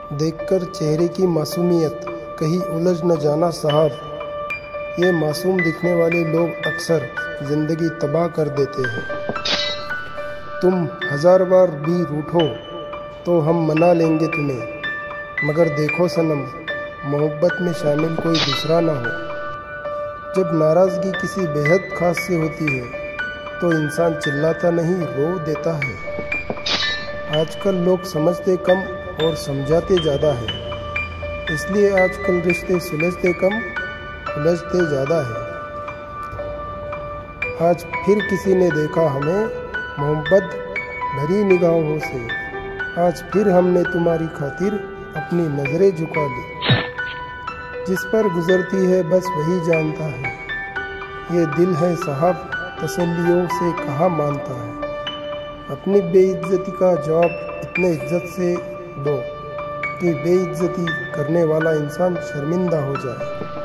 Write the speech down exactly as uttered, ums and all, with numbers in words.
देखकर चेहरे की मासूमियत कहीं उलझ न जाना साहब, ये मासूम दिखने वाले लोग अक्सर ज़िंदगी तबाह कर देते हैं। तुम हजार बार भी रूठो तो हम मना लेंगे तुम्हें, मगर देखो सनम, मोहब्बत में शामिल कोई दूसरा ना हो। जब नाराज़गी किसी बेहद खास से होती है तो इंसान चिल्लाता नहीं, रो देता है। आजकल लोग समझते कम और समझाते ज़्यादा है, इसलिए आजकल रिश्ते सुलझते कम उलझते ज़्यादा है। आज फिर किसी ने देखा हमें मोहब्बत भरी निगाहों से, आज फिर हमने तुम्हारी खातिर अपनी नज़रें झुका ली। जिस पर गुजरती है बस वही जानता है, ये दिल है साहब तसल्लियों से कहाँ मानता है। अपनी बेइज्जती का जवाब इतने इज्जत से दो कि बेइज्जती करने वाला इंसान शर्मिंदा हो जाए।